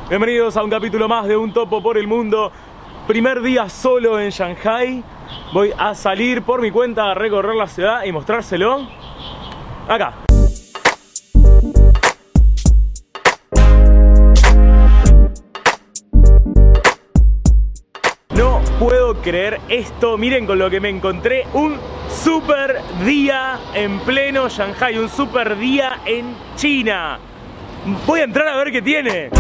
Bienvenidos a un capítulo más de Un Topo por el Mundo. Primer día solo en Shanghai. Voy a salir por mi cuenta a recorrer la ciudad y mostrárselo acá. No puedo creer esto, miren con lo que me encontré. Un super día en pleno Shanghai, un super día en China. Voy a entrar a ver qué tiene.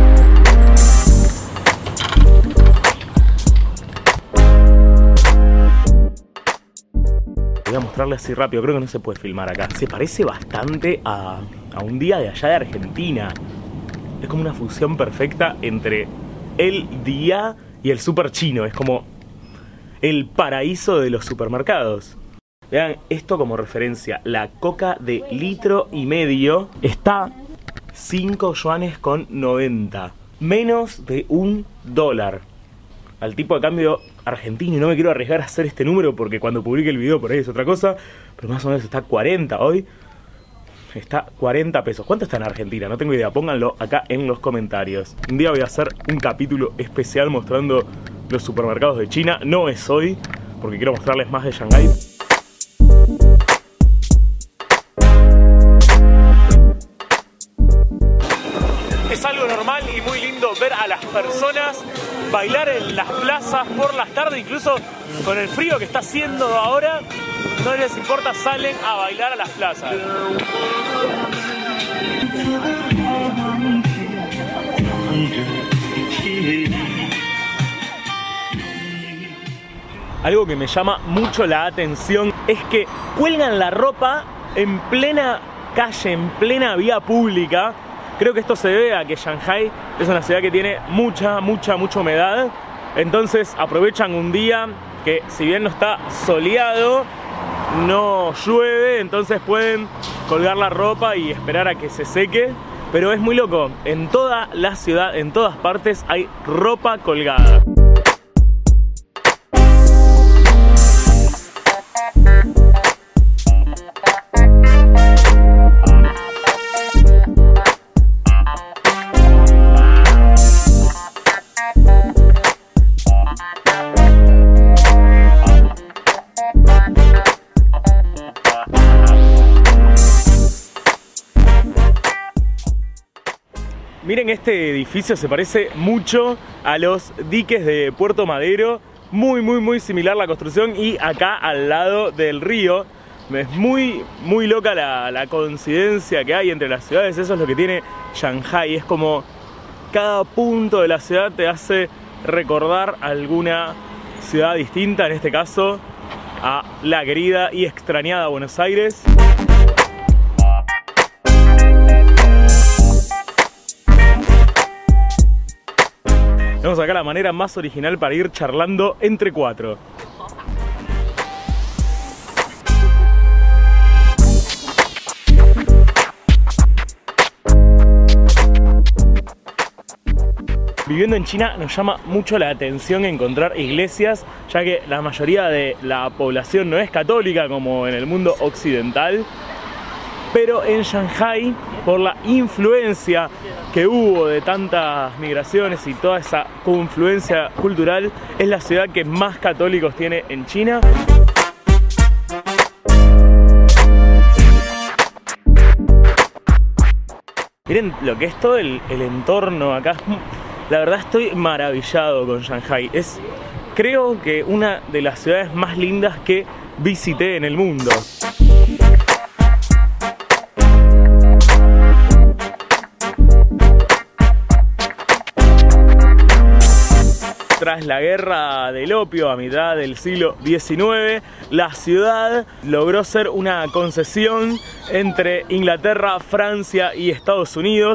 Voy a mostrarle así rápido, creo que no se puede filmar acá. Se parece bastante a un día de allá de Argentina. Es como una fusión perfecta entre el día y el super chino. Es como el paraíso de los supermercados. Vean esto como referencia. La coca de 1,5 litros está 5 yuanes con 90. Menos de $1. Al tipo de cambio argentino. Y no me quiero arriesgar a hacer este número porque cuando publique el video por ahí es otra cosa. Pero más o menos está 40 hoy. Está 40 pesos. ¿Cuánto está en Argentina? No tengo idea. Pónganlo acá en los comentarios. Un día voy a hacer un capítulo especial mostrando los supermercados de China. No es hoy, porque quiero mostrarles más de Shanghái. Es algo normal y muy lindo ver a las personas bailar en las plazas por las tardes, incluso con el frío que está haciendo ahora, no les importa, salen a bailar a las plazas. Algo que me llama mucho la atención es que cuelgan la ropa en plena calle, en plena vía pública. Creo que esto se debe a que Shanghai es una ciudad que tiene mucha humedad. Entonces aprovechan un día que, si bien no está soleado, no llueve, entonces pueden colgar la ropa y esperar a que se seque. Pero es muy loco, en toda la ciudad, en todas partes hay ropa colgada. Miren, este edificio se parece mucho a los diques de Puerto Madero. Muy similar la construcción, y acá al lado del río. Es muy loca la coincidencia que hay entre las ciudades. Eso es lo que tiene Shanghai. Es como cada punto de la ciudad te hace recordar alguna ciudad distinta. En este caso a la querida y extrañada Buenos Aires. Tenemos acá la manera más original para ir charlando entre cuatro. Viviendo en China nos llama mucho la atención encontrar iglesias, ya que la mayoría de la población no es católica como en el mundo occidental. Pero en Shanghai, por la influencia que hubo de tantas migraciones y toda esa confluencia cultural, es la ciudad que más católicos tiene en China. Miren lo que es todo el entorno acá. La verdad estoy maravillado con Shanghai. Es, creo que, una de las ciudades más lindas que visité en el mundo. Tras la guerra del opio a mitad del siglo XIX, la ciudad logró ser una concesión entre Inglaterra, Francia y Estados Unidos.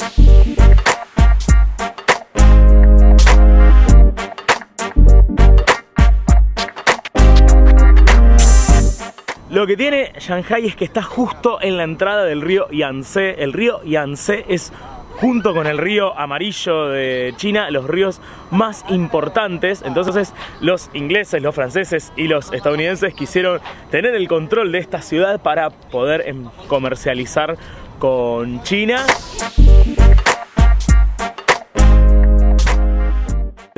Lo que tiene Shanghai es que está justo en la entrada del río Yangtze. El río Yangtze es, junto con el río Amarillo de China, los ríos más importantes. Entonces los ingleses, los franceses y los estadounidenses quisieron tener el control de esta ciudad para poder comercializar con China.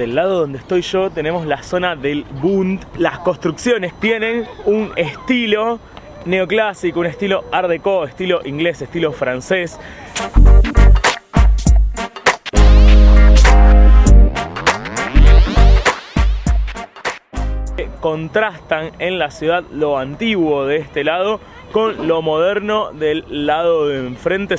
Del lado donde estoy yo tenemos la zona del Bund. Las construcciones tienen un estilo neoclásico, un estilo art déco, estilo inglés, estilo francés. Contrastan en la ciudad lo antiguo de este lado con lo moderno del lado de enfrente.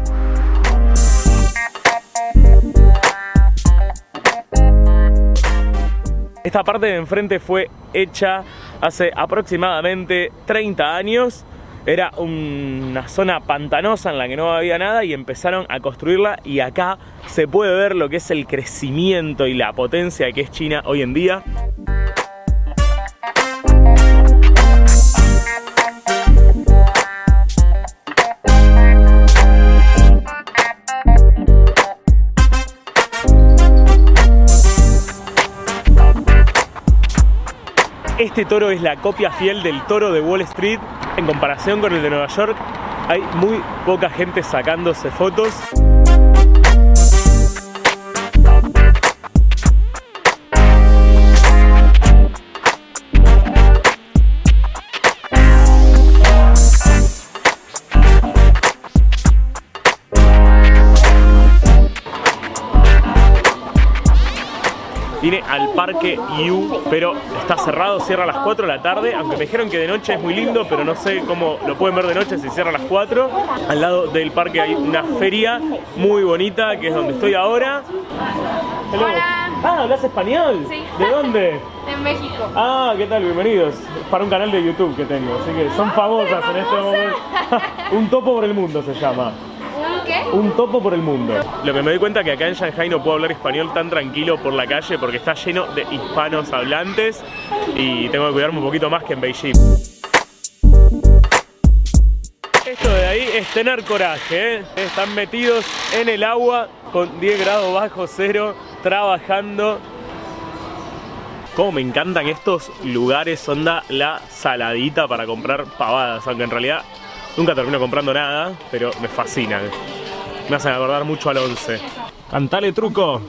Esta parte de enfrente fue hecha hace aproximadamente 30 años. Era una zona pantanosa en la que no había nada y empezaron a construirla, y acá se puede ver lo que es el crecimiento y la potencia que es China hoy en día. Este toro es la copia fiel del toro de Wall Street. En comparación con el de Nueva York, hay muy poca gente sacándose fotos. Vine al Parque Yu, pero está cerrado, cierra a las 4 de la tarde, aunque me dijeron que de noche es muy lindo, pero no sé cómo lo pueden ver de noche si cierra a las 4. Al lado del parque hay una feria muy bonita, que es donde estoy ahora. Hello. Hola. Ah, ¿hablas español? Sí. ¿De dónde? De México. Ah, ¿qué tal? Bienvenidos. Es para un canal de YouTube que tengo, así que son famosas en este momento. Un topo por el mundo se llama. ¿Un qué? Un topo por el mundo. Lo que me doy cuenta que acá en Shanghai no puedo hablar español tan tranquilo por la calle porque está lleno de hispanos hablantes y tengo que cuidarme un poquito más que en Beijing. Esto de ahí es tener coraje, ¿eh? Están metidos en el agua con 10 grados bajo cero, trabajando. Como me encantan estos lugares, onda la saladita para comprar pavadas, aunque en realidad nunca termino comprando nada, pero me fascinan. Me hacen acordar mucho al 11. Cantale, truco.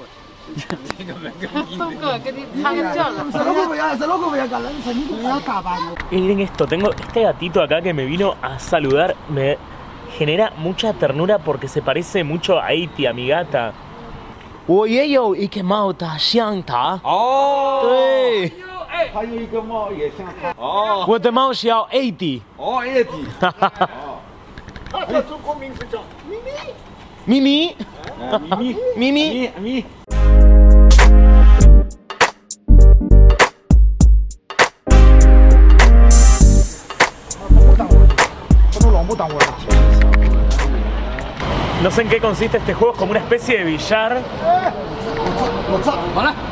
Miren esto, tengo este gatito acá que me vino a saludar. Me genera mucha ternura porque se parece mucho a Eiti, a mi gata. 我也有一个猫的像它。哦，对。还有一个猫也像它。哦，我的猫叫 Eddie。哦 ，Eddie。哈哈哈。它的中国名字叫咪咪。咪咪。咪咪。咪咪。No sé en qué consiste este juego, es como una especie de billar. Hola.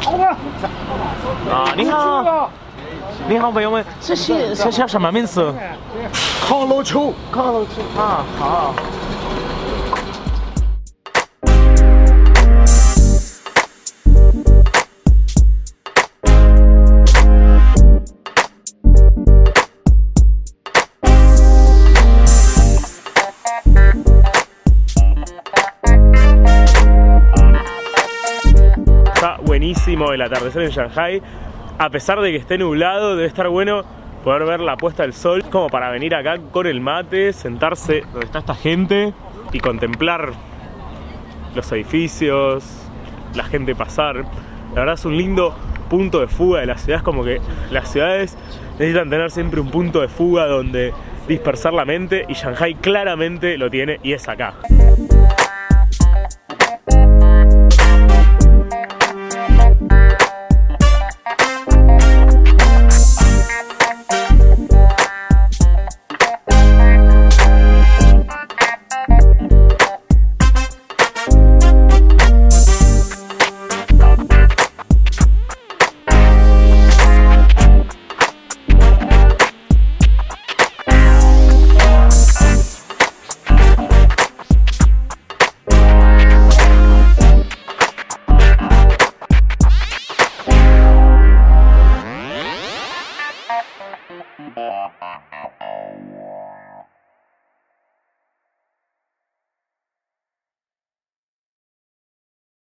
Ah, ni hao. Ni hao, 朋友们，这叫什么名字？康乐球。康乐球。啊，好。Buenísimo el atardecer en Shanghai. A pesar de que esté nublado, debe estar bueno poder ver la puesta del sol, como para venir acá con el mate, sentarse donde está esta gente y contemplar los edificios, la gente pasar. La verdad es un lindo punto de fuga de la ciudad. Es como que las ciudades necesitan tener siempre un punto de fuga donde dispersar la mente, y Shanghai claramente lo tiene, y es acá.